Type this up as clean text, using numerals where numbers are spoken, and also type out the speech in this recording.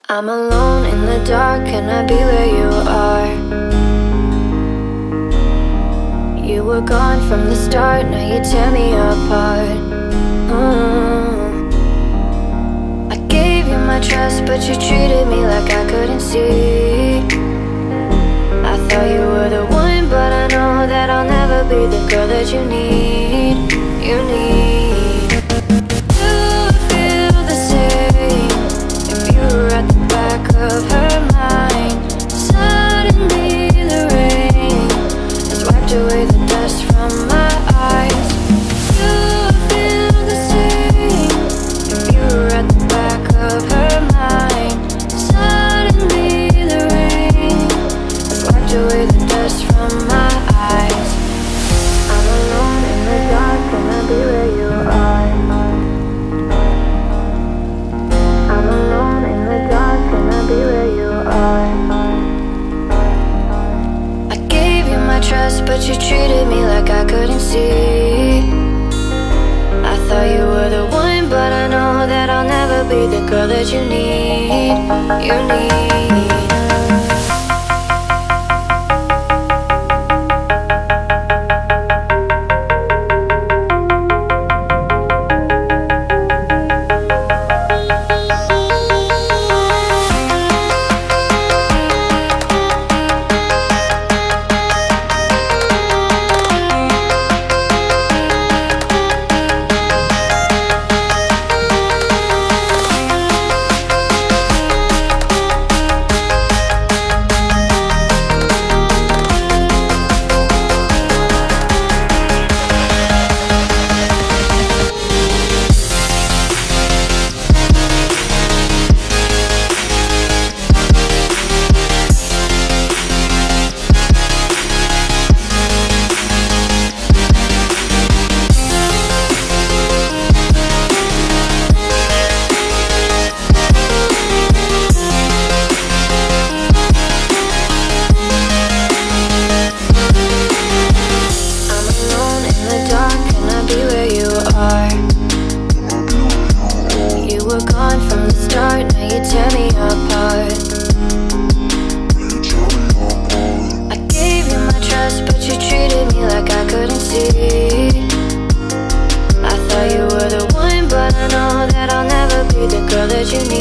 I'm alone in the dark, can I be where you are? You were gone from the start, now you tear me apart. I gave you my trust, but you treated me like I couldn't see. I thought you were the one, but I know that I'll never be the girl that you need. You need. You feel the same if you were at the back of her mind. Suddenly the rain has wiped away the dust from my eyes. You feel the same if you were at the back of her mind. Suddenly the rain has wiped away the dust from my eyes. I'm alone in the dark, can I be where you are? I'm alone in the dark, can I be where you are? I gave you my trust, but you treated me like I couldn't see. I thought you were the one, but I know that I'll never be the girl that you need. You need. That you need.